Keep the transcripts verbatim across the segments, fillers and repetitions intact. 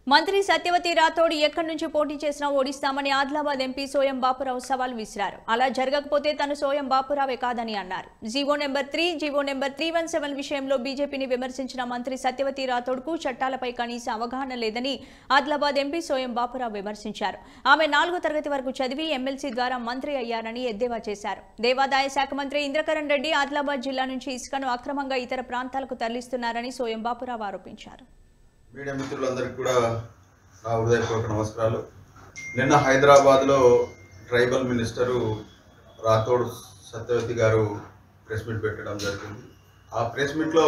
మంత్రి సత్యవతి రాథోడ్ ఎక్కడి నుంచి పోటీ చేసినా ఓడిస్తామని ఆదిలాబాద్ ఎంపీ సోయం బాపురావు సవాల్ విసిరారు. అలా జరగకపోతే తను సోయం బాపురావే కాదని అన్నారు. GO number three GO number three one seven విషయంలో బీజేపీని విమర్శించిన మంత్రి సత్యవతి రాథోడ్ కు చట్టాలపై కనీస అవగాహన లేదని ఆదిలాబాద్ ఎంపీ సోయం బాపురావు విమర్శించారు. ఆమె నాలుగో తరగతి వరకు చదివి ఎమ్మెల్సీ ద్వారా మంత్రి అయ్యారని ఎద్దేవా చేశారు. దేవాదాయ శాఖ మంత్రి ఇంద్రకరణ్ రెడ్డి ఆదిలాబాద్ జిల్లా నుంచి ఇసుకను అక్రమంగా ఇతర ప్రాంతాలకు తరలిస్తున్నారని సోయం బాపురావు ఆరోపించారు. మీడియా మిత్రులందరికీ కూడా నా హృదయపూర్వక నమస్కారాలు. నిన్న హైదరాబాద్లో ట్రైబల్ మినిస్టరు రాథోడ్ సత్యవతి గారు ప్రెస్ మీట్ పెట్టడం జరిగింది. ఆ ప్రెస్ మీట్లో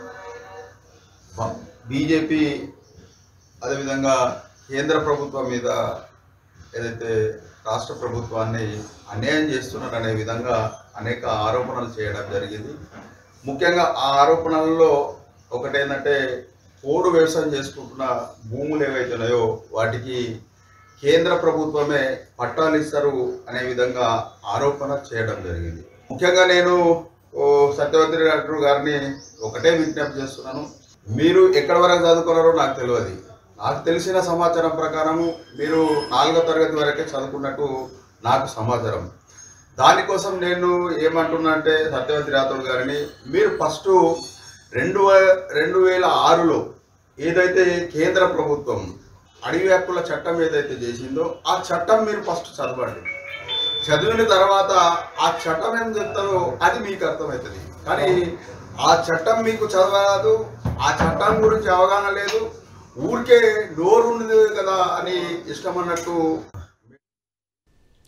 బీజేపీ అదేవిధంగా కేంద్ర ప్రభుత్వం మీద ఏదైతే రాష్ట్ర ప్రభుత్వాన్ని అన్యాయం చేస్తున్నారనే విధంగా అనేక ఆరోపణలు చేయడం జరిగింది. ముఖ్యంగా ఆ ఆరోపణలలో ఒకటేంటంటే పోడు వ్యవసాయం చేసుకుంటున్న భూములు ఏవైతే ఉన్నాయో వాటికి కేంద్ర ప్రభుత్వమే పట్టాలు ఇస్తారు అనే విధంగా ఆరోపణ చేయడం జరిగింది. ముఖ్యంగా నేను సత్యవతి రాథోడ్ గారిని ఒకటే విజ్ఞప్తి చేస్తున్నాను. మీరు ఎక్కడి వరకు చదువుకున్నారో నాకు తెలియదు. నాకు తెలిసిన సమాచారం ప్రకారము మీరు నాలుగో తరగతి వరకే చదువుకున్నట్టు నాకు సమాచారం. దానికోసం నేను ఏమంటున్నా అంటే సత్యవతి రాథోడ్ గారిని మీరు ఫస్ట్ రెండు రెండు వేల ఆరులో ఏదైతే కేంద్ర ప్రభుత్వం అడవి హక్కుల చట్టం ఏదైతే చేసిందో ఆ చట్టం మీరు ఫస్ట్ చదవండి. చదివిన తర్వాత ఆ చట్టం ఏం చెప్తారో అది మీకు అర్థమవుతుంది. కానీ ఆ చట్టం మీకు చదవరాదు, ఆ చట్టం గురించి అవగాహన లేదు, ఊరికే నోరు ఉంది కదా అని ఇష్టం అన్నట్టు